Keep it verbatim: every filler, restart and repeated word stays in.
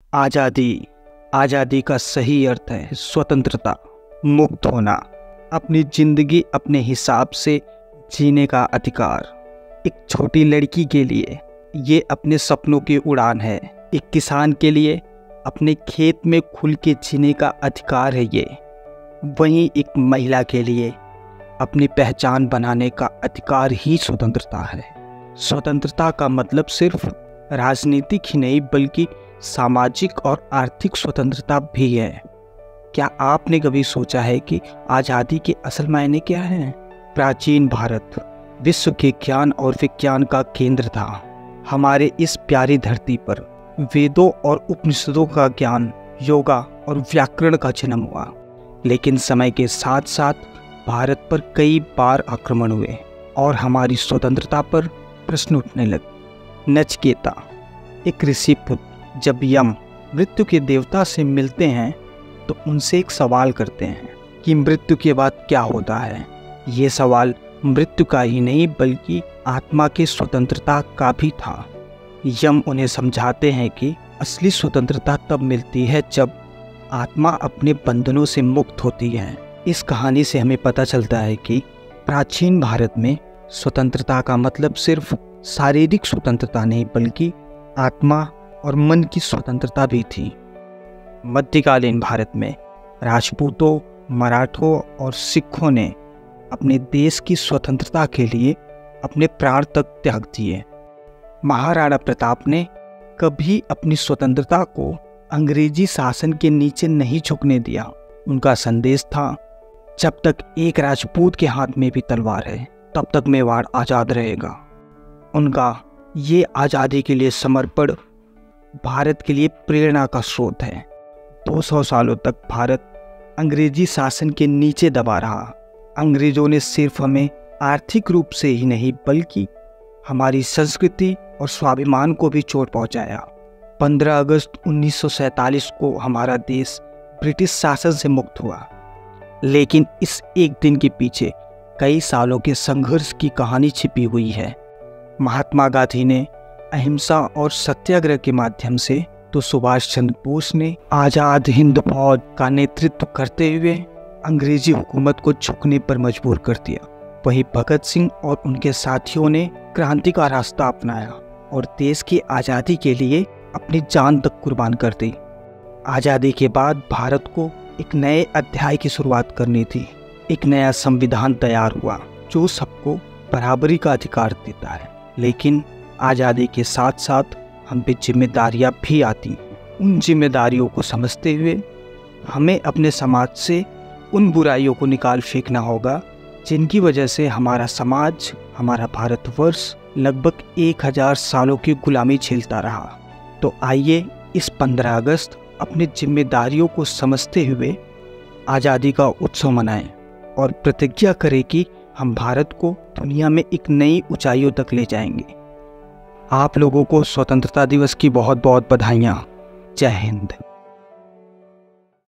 आज़ादी आज़ादी का सही अर्थ है स्वतंत्रता, मुक्त होना, अपनी ज़िंदगी अपने हिसाब से जीने का अधिकार। एक छोटी लड़की के लिए ये अपने सपनों की उड़ान है। एक किसान के लिए अपने खेत में खुल के जीने का अधिकार है ये। वहीं एक महिला के लिए अपनी पहचान बनाने का अधिकार ही स्वतंत्रता है। स्वतंत्रता का मतलब सिर्फ राजनीतिक ही नहीं बल्कि सामाजिक और आर्थिक स्वतंत्रता भी है। क्या आपने कभी सोचा है कि आज़ादी के असल मायने क्या हैं? प्राचीन भारत विश्व के ज्ञान और विज्ञान का केंद्र था। हमारे इस प्यारी धरती पर वेदों और उपनिषदों का ज्ञान, योगा और व्याकरण का जन्म हुआ। लेकिन समय के साथ साथ भारत पर कई बार आक्रमण हुए और हमारी स्वतंत्रता पर प्रश्न उठने लगे। नचिकेता, एक ऋषि पुत्र, जब यम मृत्यु के देवता से मिलते हैं तो उनसे एक सवाल करते हैं कि मृत्यु के बाद क्या होता है। ये सवाल मृत्यु का ही नहीं बल्कि आत्मा की स्वतंत्रता का भी था। यम उन्हें समझाते हैं कि असली स्वतंत्रता तब मिलती है जब आत्मा अपने बंधनों से मुक्त होती है। इस कहानी से हमें पता चलता है कि प्राचीन भारत में स्वतंत्रता का मतलब सिर्फ शारीरिक स्वतंत्रता नहीं बल्कि आत्मा और मन की स्वतंत्रता भी थी। मध्यकालीन भारत में राजपूतों, मराठों और सिखों ने अपने देश की स्वतंत्रता के लिए अपने प्राण तक त्याग दिए। महाराणा प्रताप ने कभी अपनी स्वतंत्रता को अंग्रेजी शासन के नीचे नहीं झुकने दिया। उनका संदेश था, जब तक एक राजपूत के हाथ में भी तलवार है तब तक मेवाड़ आज़ाद रहेगा। उनका ये आज़ादी के लिए समर्पण भारत के लिए प्रेरणा का स्रोत है। दो सौ सालों तक भारत अंग्रेजी शासन के नीचे दबा रहा। अंग्रेजों ने सिर्फ हमें आर्थिक रूप से ही नहीं बल्कि हमारी संस्कृति और स्वाभिमान को भी चोट पहुंचाया। पंद्रह अगस्त उन्नीस सौ सैंतालीस को हमारा देश ब्रिटिश शासन से मुक्त हुआ। लेकिन इस एक दिन के पीछे कई सालों के संघर्ष की कहानी छिपी हुई है। महात्मा गांधी ने अहिंसा और सत्याग्रह के माध्यम से तो सुभाष चंद्र बोस ने आज़ाद हिंद फौज का नेतृत्व करते हुए अंग्रेजी हुकूमत को झुकने पर मजबूर कर दिया। वहीं भगत सिंह और उनके साथियों ने क्रांति का रास्ता अपनाया और देश की आज़ादी के लिए अपनी जान तक कुर्बान कर दी। आज़ादी के बाद भारत को एक नए अध्याय की शुरुआत करनी थी। एक नया संविधान तैयार हुआ जो सबको बराबरी का अधिकार देता है। लेकिन आज़ादी के साथ साथ हम पे जिम्मेदारियां भी आती हैं। उन जिम्मेदारियों को समझते हुए हमें अपने समाज से उन बुराइयों को निकाल फेंकना होगा जिनकी वजह से हमारा समाज, हमारा भारतवर्ष लगभग एक हजार सालों की गुलामी झेलता रहा। तो आइए इस पंद्रह अगस्त अपनी जिम्मेदारियों को समझते हुए आज़ादी का उत्सव मनाएं और प्रतिज्ञा करें कि हम भारत को दुनिया में एक नई ऊंचाइयों तक ले जाएंगे। आप लोगों को स्वतंत्रता दिवस की बहुत बहुत बधाइयाँ। जय हिंद।